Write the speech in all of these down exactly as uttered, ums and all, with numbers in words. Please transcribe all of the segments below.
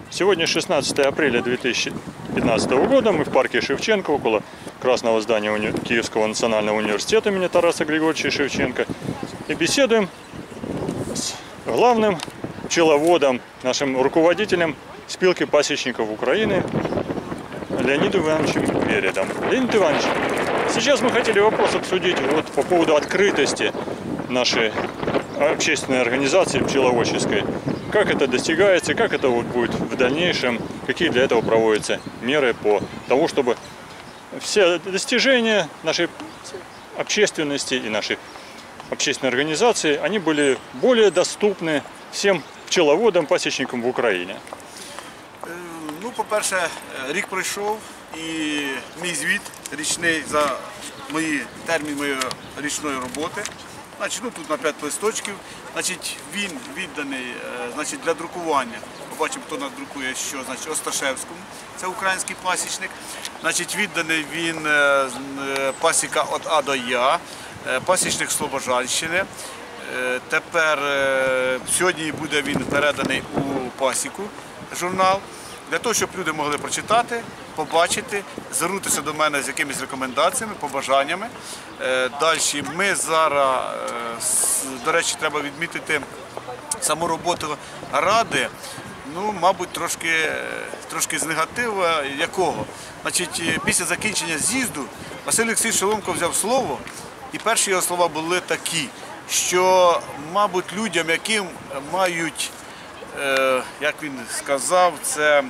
Сегодня шестнадцатое апреля две тысячи пятнадцатого года. Мы в парке Шевченко, около красного здания уни... Киевского национального университета имени Тараса Григорьевича Шевченко. И беседуем с главным пчеловодом, нашим руководителем спилки пасечников Украины Леонидом Ивановичем Вередом. Леонид Иванович, сейчас мы хотели вопрос обсудить вот по поводу открытости нашей общественной организации пчеловодческой. Как это достигается, как это вот будет в дальнейшем, какие для этого проводятся меры по тому, чтобы все достижения нашей общественности и нашей общественной организации, они были более доступны всем пчеловодам, пасічникам в Україні. Ну, по-перше, рік пройшов і мій звіт річний за мої термін моєї річної роботи. Значить, ну, тут на п'ять листочків. Значить, він відданий значить, для друкування. Побачимо, хто нас друкує, що значить, Осташевському. Це український пасічник. Значить, відданий він пасіка від А до Я, пасічник Слобожанщини. Тепер сьогодні буде він переданий у пасіку журнал, для того, щоб люди могли прочитати, побачити, звернутися до мене з якимись рекомендаціями, побажаннями. Далі ми зараз, до речі, треба відмітити саму роботу ради, ну, мабуть, трошки, трошки з негативу. Якого? Значить, після закінчення з'їзду Василь Олексійович Шоломко взяв слово, і перші його слова були такі, що, мабуть, людям, яким мають, як він сказав, це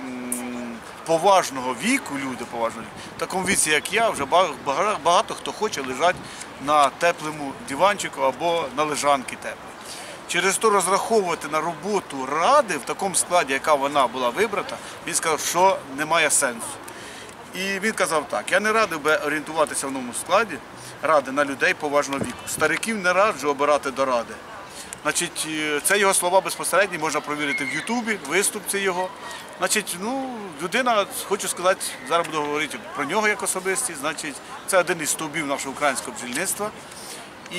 поважного віку, люди поважного віку, в такому віці, як я, вже багато хто хоче лежати на теплому диванчику або на лежанці теплій. Через то розраховувати на роботу ради в такому складі, яка вона була вибрана, він сказав, що немає сенсу. І він казав так: я не радив би орієнтуватися в новому складі ради на людей поважного віку. Стариків не раджу обирати до ради. Значить, це його слова безпосередні, можна провірити в Ютубі, виступ це його. Значить, ну, людина, хочу сказати, зараз буду говорити про нього як особистість, значить, це один із стовбів нашого українського бджільництва. І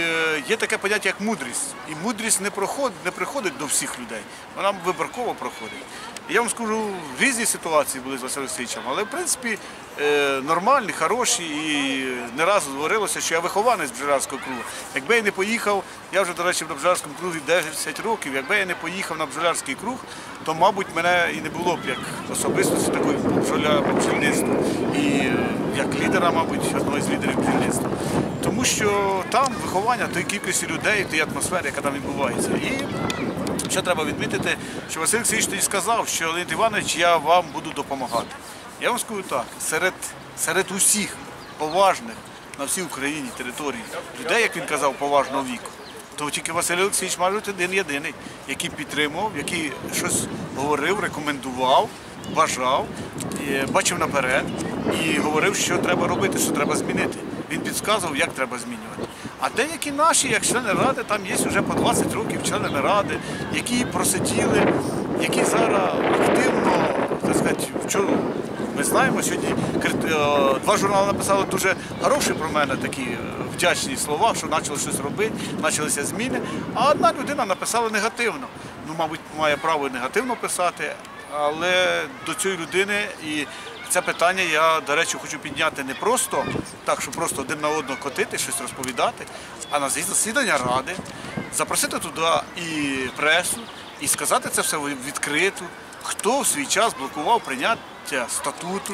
є таке поняття, як мудрість. І мудрість не приходить, не приходить до всіх людей, вона вибірково проходить. І я вам скажу, різні ситуації були з Василем Олексійовичем, але, в принципі, нормальні, хороші, і не раз говорилося, що я вихованець бджолярського кругу. Якби я не поїхав, я вже, до речі, на бджолярському кругу десять років, якби я не поїхав на бджолярський круг, то, мабуть, мене і не було б як особистості такої бджільництва. І як лідера, мабуть, одного з лідерів бджільництва. Тому що там виховання тої кількості людей, тієї атмосфери, яка там відбувається. І ще треба відмітити, що Василь Олексійович тоді сказав, що Леонід Іванович, я вам буду допомагати. Я вам скажу так, серед, серед усіх поважних на всій Україні території людей, як він казав, поважного віку, то тільки Василь Олексійович, мабуть, один-єдиний, який підтримував, який щось говорив, рекомендував, бажав, бачив наперед і говорив, що треба робити, що треба змінити. Він підказував, як треба змінювати. А деякі наші, як члени ради, там є вже по двадцять років членами ради, які просиділи, які зараз активно, так сказати, вчора, ми знаємо, сьогодні два журнали написали дуже хороші про мене, такі вдячні слова, що почали щось робити, почалися зміни, а одна людина написала негативно. Ну, мабуть, має право негативно писати, але до цієї людини і це питання я, до речі, хочу підняти не просто так, щоб просто один на одного котити, щось розповідати, а на засідання ради, запросити туди і пресу, і сказати це все відкрито, хто в свій час блокував прийняття статуту,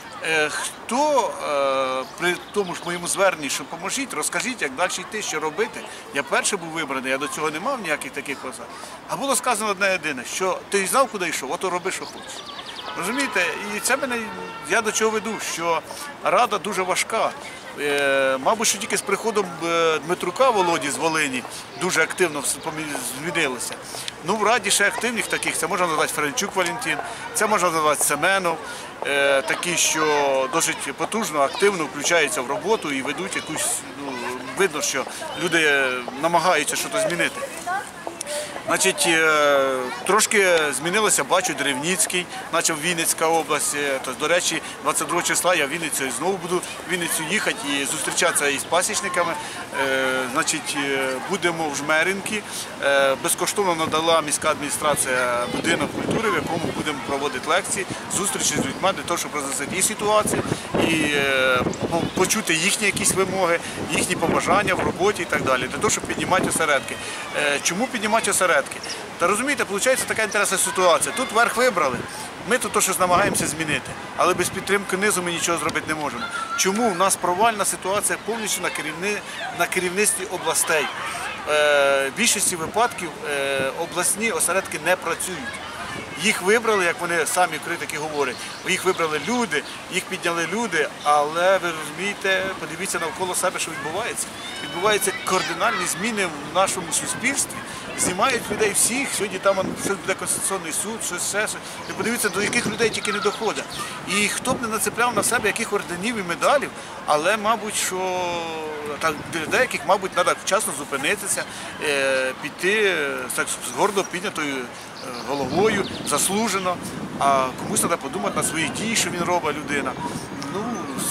хто при тому ж моєму зверненні, що поможіть, розкажіть, як далі йти, що робити. Я перший був вибраний, я до цього не мав ніяких таких посад. А було сказано одне єдине, що ти знав, куди йшов, ото роби, що хочеш. Розумієте, і це мене, я до чого веду, що рада дуже важка. Е, мабуть, що тільки з приходом Дмитрука Володі з Волині дуже активно змінилося. Ну, в раді ще активних таких, це можна назвати Ференчук Валентин, це можна назвати Семенов, е, такі, що досить потужно, активно включаються в роботу і ведуть якусь, ну, видно, що люди намагаються щось змінити. Значить, е, трошки змінилося, бачу, Древніцький, наче Вінницька область. Е, то, до речі, двадцять другого числа я в Вінницю і знову буду в Вінницю їхати і зустрічатися із пасічниками. Е, значить, е, будемо в Жмеринці. Е, безкоштовно надала міська адміністрація будинок культури, в якому будемо проводити лекції, зустрічі з людьми для того, щоб роз'яснити і ситуацію, і е, почути їхні якісь вимоги, їхні побажання в роботі і так далі, для того, щоб піднімати осередки. Е, чому піднімати осередки? Та розумієте, виходить така інтересна ситуація. Тут верх вибрали, ми тут щось намагаємося змінити, але без підтримки низу ми нічого зробити не можемо. Чому в нас провальна ситуація повністю на, керівни... на керівництві областей? Е, в більшості випадків е, обласні осередки не працюють. Їх вибрали, як вони самі критики говорять, їх вибрали люди, їх підняли люди, але ви розумієте, подивіться навколо себе, що відбувається. Відбуваються кардинальні зміни в нашому суспільстві, знімають людей всіх, сьогодні там щось буде Конституційний суд, щось ще, щось. І подивіться, до яких людей тільки не доходить. І хто б не нацепляв на себе яких орденів і медалів, але, мабуть, що так, для деяких, мабуть, треба вчасно зупинитися, е, піти так, з гордо піднятою головою, заслужено, а комусь треба подумати на свої дії, що він робить, людина. Ну,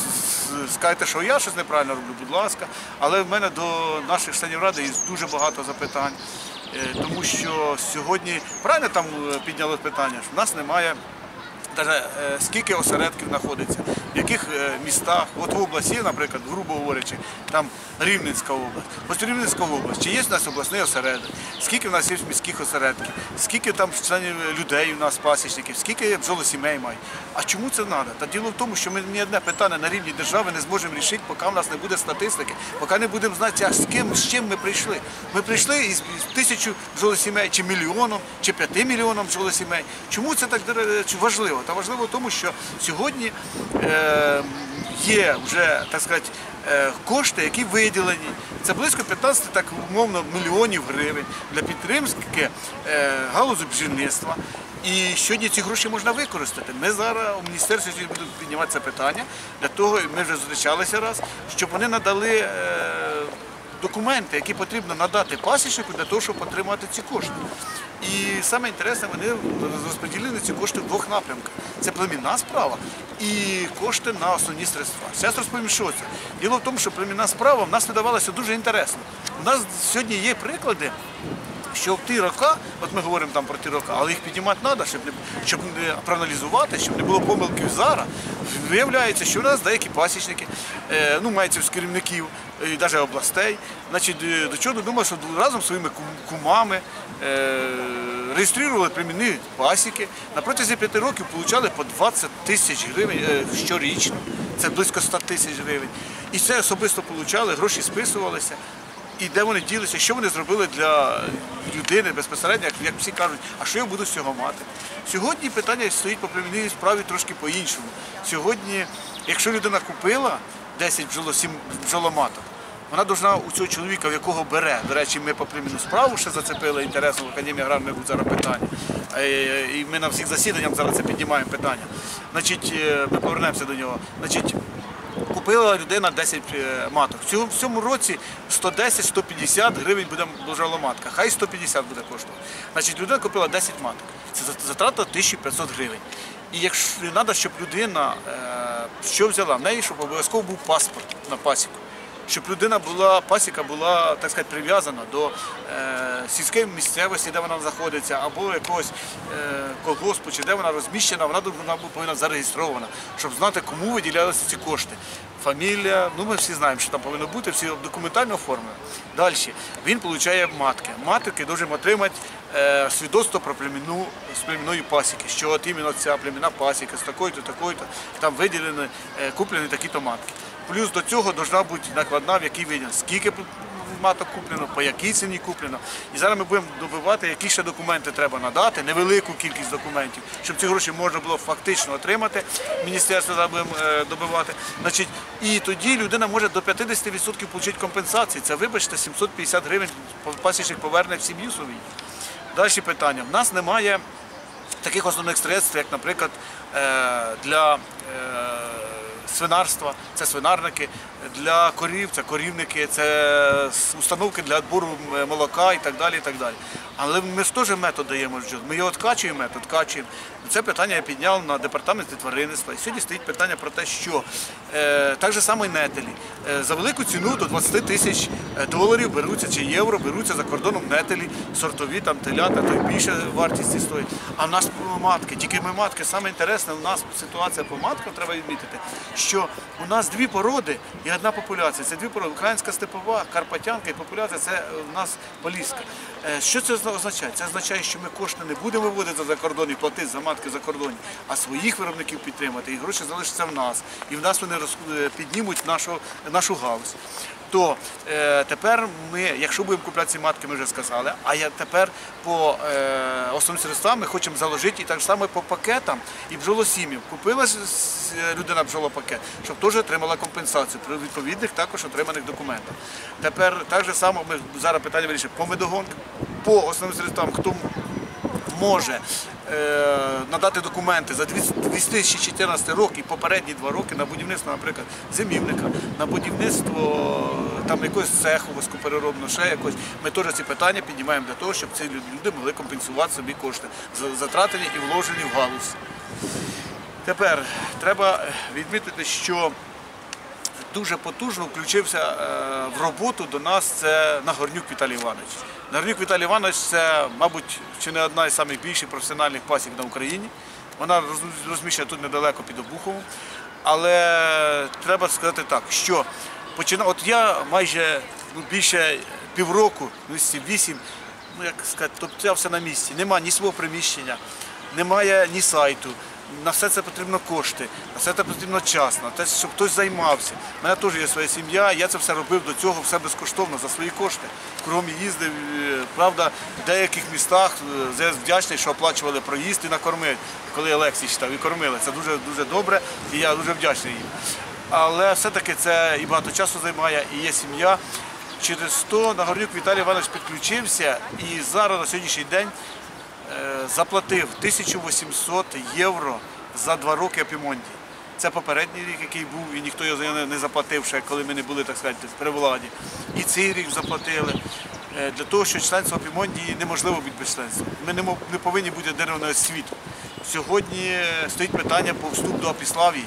скажете, що я щось неправильно роблю, будь ласка, але в мене до наших членів ради є дуже багато запитань, тому що сьогодні, правильно там підняли питання, що в нас немає навіть скільки осередків знаходиться, в яких містах, от в області, наприклад, грубо говорячи, там Рівненська область. Ось Рівненська область, чи є в нас обласний осередок, скільки в нас є міських осередків, скільки там членів людей у нас, пасічників, скільки бджолосімей має. А чому це треба? Та діло в тому, що ми ні одне питання на рівні держави не зможемо вирішити, поки в нас не буде статистики, поки не будемо знати, а з ким, з чим ми прийшли. Ми прийшли із тисячу бджолосімей, чи мільйоном, чи п'яти мільйоном бджолосімей. Чому це так важливо? Та важливо в тому, що сьогодні е, є вже, так сказати, е, кошти, які виділені. Це близько п'ятнадцять, так умовно, мільйонів гривень для підтримки е, галузі бджільництва. І сьогодні ці гроші можна використати. Ми зараз у міністерстві будемо піднімати це питання, для того, ми вже зустрічалися раз, щоб вони надали е, документи, які потрібно надати пасічнику для того, щоб отримати ці кошти. І саме інтересне, вони розподілили ці кошти в двох напрямках. Це племінна справа і кошти на основні средства. Зараз розповім, що це. Діло в тому, що племінна справа в нас видавалася дуже інтересно. У нас сьогодні є приклади, що в ті роки, от ми говоримо там про ті роки, але їх піднімати треба, щоб не, щоб не проаналізувати, щоб не було помилків зараз. Виявляється, що в нас деякі пасічники, е, ну, мається з керівників, і навіть областей, значить, до чого додумали, що разом зі своїми кумами е, реєстрували племінні пасіки, на протязі п'яти років отримали по двадцять тисяч гривень е, щорічно, це близько ста тисяч гривень. І це особисто отримали, гроші списувалися. І де вони ділися, що вони зробили для людини безпосередньо, як, як всі кажуть, а що я буду з цього мати? Сьогодні питання стоїть по племінній справі трошки по-іншому. Сьогодні, якщо людина купила десять бджоломаток, вона повинна у цього чоловіка, в якого бере, до речі, ми по племінну справу ще зацепили інтересно в Академії аграрних наук зараз питання, і ми на всіх засіданнях зараз це піднімаємо питання. Значить, ми повернемося до нього. Значить, купила людина десять маток. В цьому році сто десять - сто п'ятдесят гривень буде бджоломатка. Хай сто п'ятдесят буде коштувати. Значить, людина купила десять маток. Це затрата тисяча п'ятсот гривень. І якщо треба, щоб людина, що взяла, в неї, щоб обов'язково був паспорт на пасіку. Щоб людина була, пасіка була, так сказати, прив'язана до е, сільської місцевості, де вона знаходиться, або якогось е, колгоспу, чи де вона розміщена, вона, вона повинна зареєстрована, щоб знати, кому виділялися ці кошти. Фамілія, ну ми всі знаємо, що там повинно бути, всі документально оформлені. Далі, він отримує матки. Матки повинні отримати е, свідоцтво про племінну, з племінної пасіки, що от іменно ця племінна пасіка з такою-то, такою-то, там виділені, е, куплені такі-то матки. Плюс до цього повинна бути накладна, в якій виділено, скільки маток куплено, по якій ціні куплено. І зараз ми будемо добивати, які ще документи треба надати, невелику кількість документів, щоб ці гроші можна було фактично отримати. Міністерство зараз будемо добивати. Значить, і тоді людина може до п'ятдесят відсотків отримати компенсації. Це, вибачте, сімсот п'ятдесят гривень пасічник поверне в сім'ю свою. Далі питання. В нас немає таких основних средств, як, наприклад, для свинарства, це свинарники, для корів, це корівники, це установки для відбору молока і так далі, і так далі. Але ми ж теж метод даємо бджіл. Ми його откачуємо, метод откачуємо. Це питання я підняв на департаменті тваринництва. І сьогодні стоїть питання про те, що е, так же само і нетелі. Е, за велику ціну до двадцять тисяч доларів беруться чи євро, беруться за кордоном нетелі, сортові там телята, то й більше вартісті стоїть. А в нас матки, тільки ми матки. Саме інтересне, у нас ситуація по маткам, треба відмітити, що у нас дві породи і одна популяція. Це дві породи. Українська степова, карпатянка і популяція – це у нас поліська. Е, що це означає? Це означає, що ми кошти не будемо виводити за кордон і платити за матки за кордоні, а своїх виробників підтримати. І гроші залишаться в нас. І в нас вони роз... піднімуть нашу, нашу галузь. То е, тепер ми, якщо будемо купляти ці матки, ми вже сказали, а я тепер по е, основним средствам ми хочемо заложити і так само по пакетам і бджолосім'ям. Купила людина бджолопакет, щоб теж отримала компенсацію при відповідних також отриманих документах. Тепер так же само ми зараз питання вирішимо по медогонкам, по основним средствам, хто може е, надати документи за дві тисячі чотирнадцятий рік і попередні два роки на будівництво, наприклад, зимівника, на будівництво там якогось цеху воскопереробного, ще якось. Ми теж ці питання піднімаємо для того, щоб ці люди могли компенсувати собі кошти, затрачені і вложені в галузь. Тепер треба відмітити, що дуже потужно включився в роботу до нас це Нагорнюк Віталій Іванович. Нагорнюк Віталій Іванович – це, мабуть, чи не одна із найбільших професіональних пасік на Україні. Вона розміщена тут недалеко під Обуховом. Але треба сказати так, що починав, от я майже ну, більше півроку, місяців вісім, ну як сказати, тобто все на місці. Нема ні свого приміщення, немає ні сайту. На все це потрібно кошти, на все це потрібно час, на те, щоб хтось займався. У мене теж є своя сім'я, я це все робив до цього все безкоштовно, за свої кошти. Кругом їздив, правда, в деяких містах, я вдячний, що оплачували проїзд і накормили, коли Олексій читав, і кормили. Це дуже, дуже добре, і я дуже вдячний їм. Але все-таки це і багато часу займає, і є сім'я. Через то Нагорнюк Віталій Іванович підключився і зараз на сьогоднішній день заплатив тисячу вісімсот євро за два роки Апімонді. Це попередній рік, який був, і ніхто його не заплатив ще, коли ми не були, так сказати, при владі. І цей рік заплатили. Для того, що членство Апімонді неможливо бути без членства. Ми не повинні бути державною освіту. Сьогодні стоїть питання про вступ до Апіславії.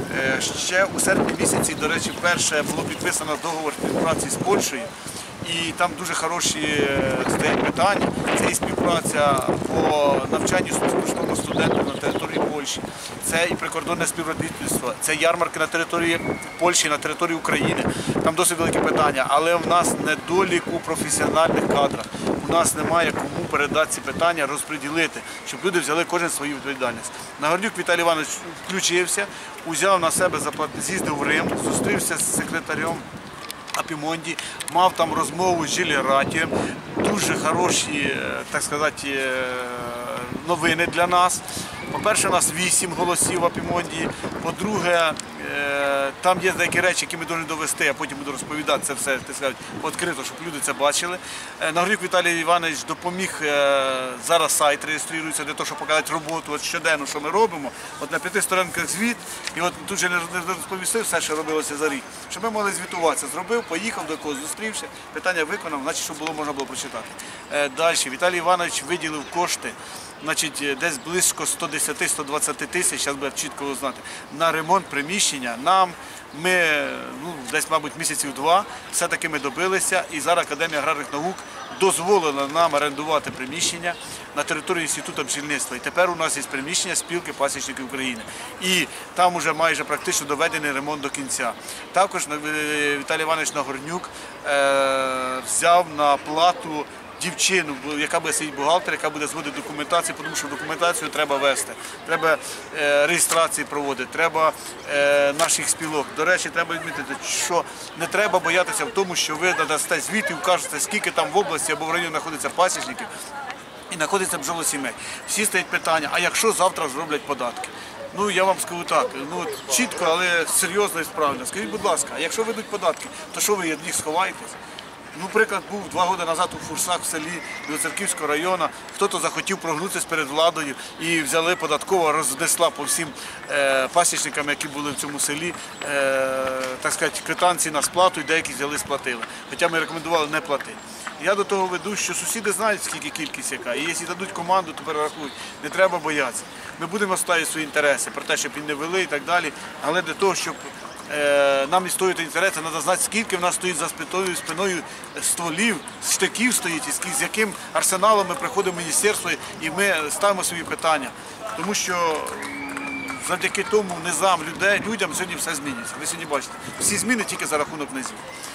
Ще у серпні місяці, до речі, вперше було підписано договор співпраці з Польщею. І там дуже хороші стоять питання. Це і співпраця по навчанню безкоштовного студентів на території Польщі, це і прикордонне співробітництво, це ярмарки на території Польщі, на території України. Там досить великі питання, але в нас недолік у професіональних кадрах. У нас немає кому передати ці питання, розподілити, щоб люди взяли кожен свою відповідальність. Нагорнюк Віталій Іванович включився, узяв на себе, з'їздив в Рим, зустрівся з секретарем Апімонді, мав там розмову з Жилі Ратієм, дуже хороші, так сказати, новини для нас. По-перше, у нас вісім голосів в Апімонді, по-друге, там є деякі речі, які ми повинні довести, а потім буду розповідати це все, так сказати, відкрито, щоб люди це бачили. Нагорнюк Віталій Іванович допоміг, зараз сайт реєструється для того, щоб показати роботу, от щоденно, що ми робимо. От на п'яти сторінках звіт, і от тут же не розповісти все, що робилося за рік. Щоб ми могли звітуватися, зробив, поїхав до когось, зустрівся, питання виконав, значить, щоб було можна було прочитати. Далі, Віталій Іванович виділив кошти, значить, десь близько сто десять - сто двадцять тисяч, зараз би чітко знати, на ремонт приміщення. Нам, ми, ну, десь, мабуть, місяців два, все-таки ми добилися, і зараз Академія аграрних наук дозволила нам орендувати приміщення на території Інституту бджільництва. І тепер у нас є приміщення спілки пасічників України. І там вже майже практично доведений ремонт до кінця. Також Віталій Іванович Нагорнюк е, взяв на плату дівчину, яка буде сидіти бухгалтер, яка буде зводити документацію, тому що документацію треба вести, треба е, реєстрації проводити, треба е, наших спілок. До речі, треба відмітити, що не треба боятися в тому, що ви надасте звіт і вкажете, скільки там в області або в районі знаходиться пасічників і знаходиться бджолосімей. Всі стоять питання, а якщо завтра зроблять податки? Ну, я вам скажу так, ну, чітко, але серйозно і справедливо. Скажіть, будь ласка, а якщо ведуть податки, то що ви від них сховаєтесь? Ну, приклад був два роки назад у Фурсах в селі Білоцерківського району. Хтось захотів прогнутися перед владою і взяли податково, рознесла по всім е, пасічникам, які були в цьому селі, е, так сказати, квитанції на сплату, і деякі взяли, сплатили. Хоча ми рекомендували не платити. Я до того веду, що сусіди знають, скільки кількість яка. І якщо дадуть команду, то перерахують. Не треба боятися. Ми будемо ставити свої інтереси про те, щоб і не вели і так далі. Але для того, щоб е, нам відстоювати інтереси, треба знати, скільки в нас стоїть за спиною, спиною стволів, штиків стоїть, і з яким арсеналом ми приходимо в міністерство і ми ставимо свої питання. Тому що завдяки тому низам людей, людям сьогодні все змінюється. Ви сьогодні бачите, всі зміни тільки за рахунок низів.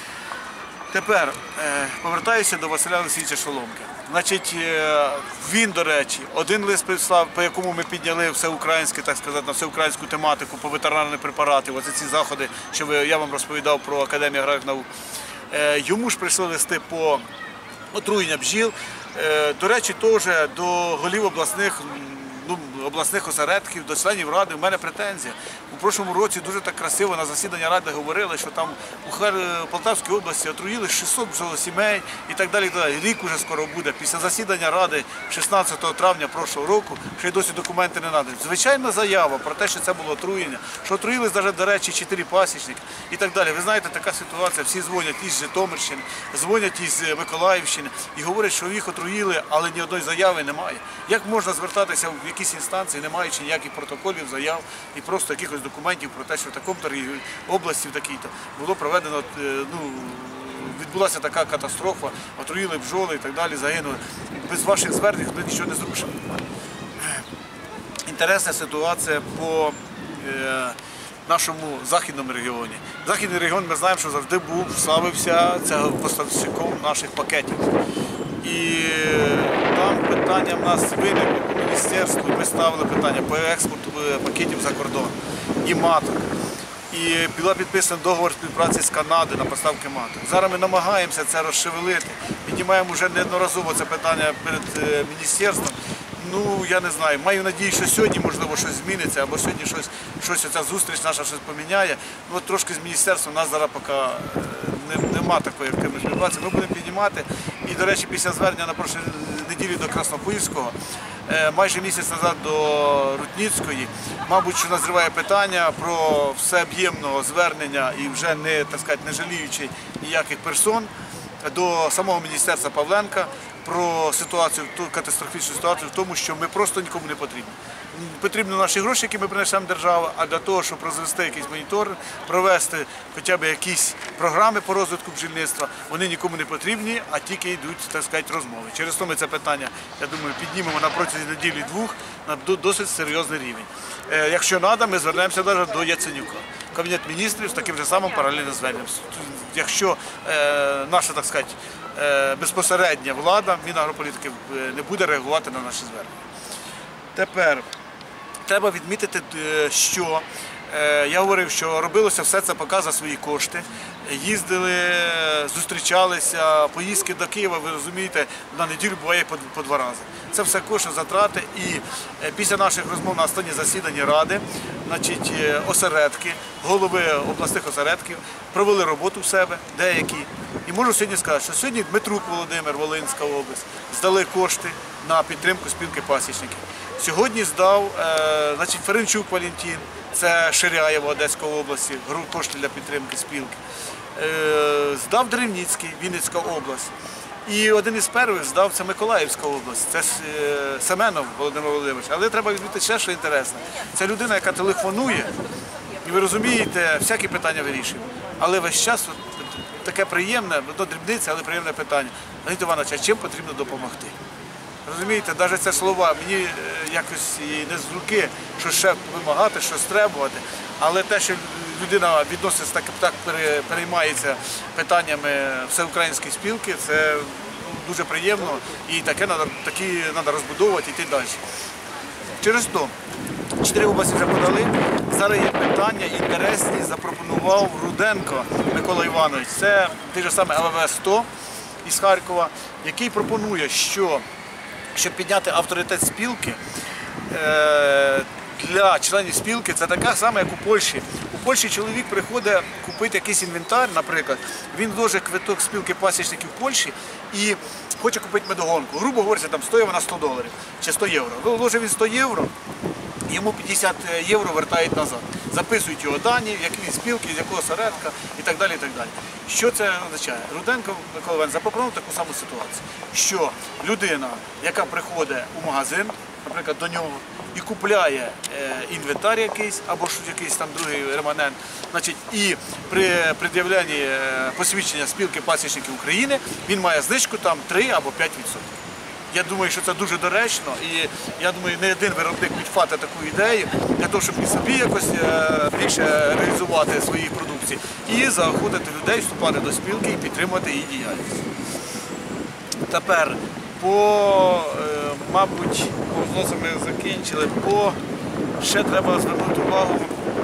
Тепер повертаюся до Василя Олексійовича Шоломки. Значить, він, до речі, один лист прислав, по якому ми підняли всеукраїнське, так сказати, на всеукраїнську тематику по ветеринарних препаратів, оце ці заходи, що я вам розповідав про Академію аграрних наук. Йому ж прийшли листи по отруєння бджіл. До речі, теж до голів обласних, ну, обласних осередків, до членів ради, в мене претензія. У прошлому році дуже так красиво на засіданні ради говорили, що там у Полтавській області отруїли шістсот сімей і так далі. Рік уже скоро буде. Після засідання ради шістнадцятого травня прошлого року, ще й досі документи не надані. Звичайна заява про те, що це було отруєння, що отруїлись навіть, до речі, чотири пасічники і так далі. Ви знаєте, така ситуація, всі дзвонять із Житомирщини, дзвонять із Миколаївщини і говорять, що їх отруїли, але ні одної заяви немає. Як можна звертатися в якісь інстанції, не маючи ніяких протоколів, заяв і просто якихось документів про те, що в такому області, в такій-то, було проведено, ну, відбулася така катастрофа, отруїли бджоли і так далі, загинули. Без ваших звернень ми нічого не зрушимо. Інтересна ситуація по е, нашому західному регіоні. Західний регіон, ми знаємо, що завжди був, славився це поставщиком наших пакетів. І там питання в нас виникло по міністерству, ми ставили питання по експорту пакетів за кордон і маток. І була підписана договор співпраці з Канадою на поставки маток. Зараз ми намагаємося це розшевелити, піднімаємо вже неодноразово це питання перед міністерством. Ну, я не знаю, маю надію, що сьогодні, можливо, щось зміниться, або сьогодні щось, щось оця зустріч наша щось поміняє. Ну, от трошки з міністерством у нас зараз поки нема такої активної співпраці. Ми будемо піднімати. І, до речі, після звернення на прошлій неділі до Краснопільського, майже місяць назад до Рутніцької, мабуть, що назріває питання про всеоб'ємного звернення і вже не, так сказати, не жаліючи ніяких персон до самого міністерства Павленка про ситуацію, ту катастрофічну ситуацію в тому, що ми просто нікому не потрібні. Потрібні наші гроші, які ми принесемо державу, а для того, щоб розвести якийсь моніторинг, провести хоча б якісь програми по розвитку бджільництва, вони нікому не потрібні, а тільки йдуть, так сказати, розмови. Через то ми це питання, я думаю, піднімемо на протязі неділі-двох на досить серйозний рівень. Якщо треба, ми звернемося навіть до Яценюка. Кабінет міністрів з таким же самим паралельним зверненням. Якщо е, наша, так сказати, е, безпосередня влада, Мінагрополітики не буде реагувати на наші звернення. Тепер треба відмітити, що е, я говорив, що робилося все це поки за свої кошти. Їздили, зустрічалися, поїздки до Києва, ви розумієте, на неділю буває по, по два рази. Це все кошти, затрати. І після наших розмов на останнє засідання Ради, значить, осередки, голови обласних осередків провели роботу в себе, деякі. І можу сьогодні сказати, що сьогодні Дмитрук Володимир, Волинська область, здали кошти на підтримку спілки пасічників. Сьогодні здав е, значить, Ференчук Валентин, це Ширяєво Одеської області, кошти для підтримки спілки. Е, здав Древніцький, Вінницька область. І один із перших здав це Миколаївська область, це е, Семенов Володимир Володимирович. Але треба відмітити ще, що інтересно. Це людина, яка телефонує, і ви розумієте, всякі питання вирішує. Але весь час от, таке приємне, воно дрібниця, але приємне питання. Леонід Іванович, а чим потрібно допомогти? Розумієте, навіть це слова, мені якось і не з руки, що ще вимагати, щось требувати, але те, що людина відноситься, так, так переймається питаннями всеукраїнської спілки, це дуже приємно і таке треба, такі треба розбудовувати і йти далі. Через то, чотири області вже подали, зараз є питання інтересні, запропонував Руденко Микола Іванович, це той же самий Л В сто із Харкова, який пропонує, що щоб підняти авторитет спілки, для членів спілки це така сама, як у Польщі. У Польщі чоловік приходить купити якийсь інвентар, наприклад, він ложить квиток спілки пасічників Польщі і хоче купити медогонку. Грубо говоря, там стоїть вона сто доларів чи сто євро. Вложив він сто євро, йому п'ятдесят євро вертають назад. Записують його дані, в якій спілки, з якого осередка і так далі. І так далі. Що це означає? Руденко Микола Іванович запропонував таку саму ситуацію, що людина, яка приходить у магазин, наприклад, до нього, і купляє е, інвентар якийсь або ж якийсь там другий реманент, значить, і при пред'явленні е, посвідчення спілки пасічників України він має знижку там три або п'ять відсотків. Я думаю, що це дуже доречно, і я думаю, не один виробник підхватить таку ідею для того, щоб і собі якось е, більше реалізувати свої продукції і заохотити людей вступати до спілки і підтримувати її діяльність. Тепер по, е, мабуть, по зносу ми закінчили, по ще треба звернути увагу.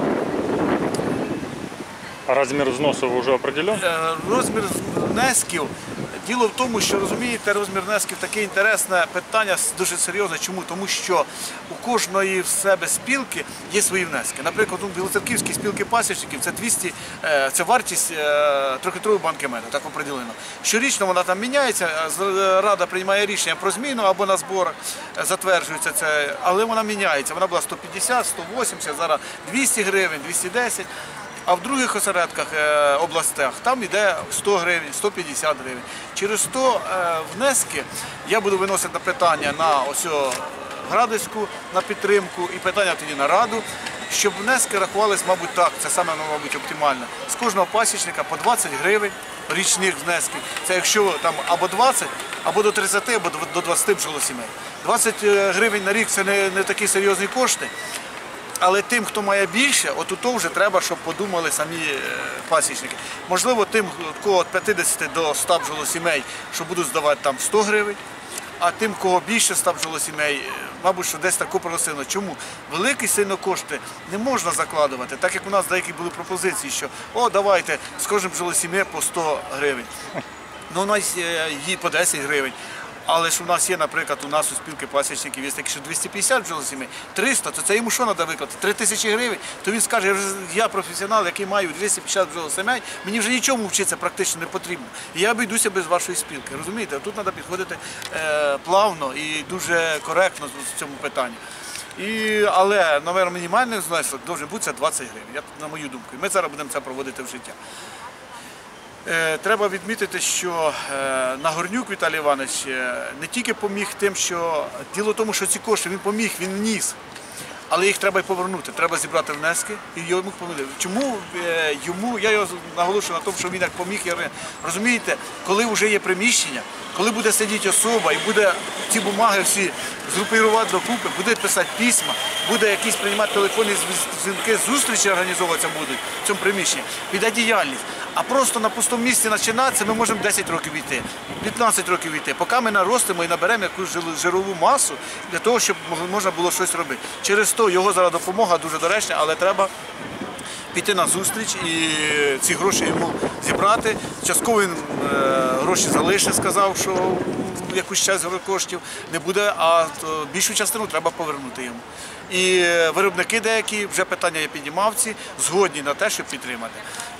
А размер взносов вже определен? Е, Розмір внесків. Діло в тому, що, розумієте, розмір внесків таке інтересне питання, дуже серйозне. Чому? Тому що у кожної в себе спілки є свої внески. Наприклад, у Білоцерківській спілки пасічників це двісті, це вартість трьохлітрової банки меду, так определено. Щорічно вона там міняється, рада приймає рішення про зміну або на зборах затверджується це, але вона міняється. Вона була сто п'ятдесят, сто вісімдесят, зараз двісті гривень, двісті десять. А в других осередках, е, областях, там йде сто гривень, сто п'ятдесят гривень. Через сто е, внески я буду виносити на питання на ось о, Градиську, на підтримку і питання тоді на Раду, щоб внески рахувались, мабуть, так, це саме, мабуть, оптимально. З кожного пасічника по двадцять гривень річних внесків. Це якщо там або двадцять, або до тридцяти, або до двадцяти бджолосімей. двадцять гривень на рік – це не, не такі серйозні кошти. Але тим, хто має більше, от то вже треба, щоб подумали самі пасічники. Можливо, тим, кого від п'ятдесяти до ста бджолосімей, що будуть здавати там сто гривень, а тим, кого більше ста бджолосімей, мабуть, що десь таку просили. Чому? Великі сильно кошти не можна закладувати, так як у нас деякі були пропозиції, що о, давайте з кожним бджолосім'ї по сто гривень. Ну, у нас є по десять гривень. Але ж у нас є, наприклад, у нас у спілки пасічників є такі, що двісті п'ятдесят бджолосімей, триста, то це йому що треба виклати? три тисячі гривень, то він скаже, я професіонал, який маю двісті п'ятдесят бджолосімей, мені вже нічому вчитися практично не потрібно. І я обійдуся без вашої спілки, розумієте? Тут треба підходити е, плавно і дуже коректно в цьому питанні. І, але, мабуть, мінімальний внесок має бути двадцять гривень, я, на мою думку. І ми зараз будемо це проводити в життя. Треба відмітити, що Нагорнюк Віталій Іванович не тільки поміг тим, що діло в тому, що ці кошти він поміг, він вніс, але їх треба й повернути, треба зібрати внески і йому помогти. Чому йому, я його наголошую на тому, що він як поміг, я розумієте, коли вже є приміщення, коли буде сидіти особа і буде ці бумаги всі згрупувати докупи, буде писати письма, буде якісь приймати телефонні дзвінки, зустрічі організовуватися будуть в цьому приміщенні, піде діяльність. А просто на пустому місці починатися ми можемо десять років йти, п'ятнадцять років йти, поки ми наростимо і наберемо якусь жирову масу для того, щоб можна було щось робити. Через то його зараз допомога дуже доречна, але треба піти на зустріч і ці гроші йому зібрати. Частково він е, гроші залишить, сказав, що якусь часть коштів не буде, а більшу частину треба повернути йому. І виробники деякі, вже питання я піднімав ці, згодні на те, щоб підтримати.